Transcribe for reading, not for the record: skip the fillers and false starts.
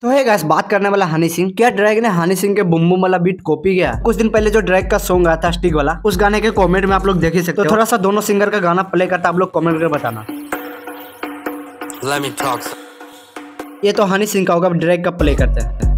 तो है गाइस, बात करने वाला हनी सिंह। क्या ड्रैग ने हनी सिंह के बुम बुम वाला बीट कॉपी किया? कुछ दिन पहले जो ड्रैग का सॉन्ग आया था स्टिक वाला, उस गाने के कमेंट में आप लोग देख ही सकते हो। तो थोड़ा सा दोनों सिंगर का गाना प्ले करता आप लोग कमेंट करके बताना। ये तो हनी सिंह का होगा, ड्रैग का प्ले करते हैं।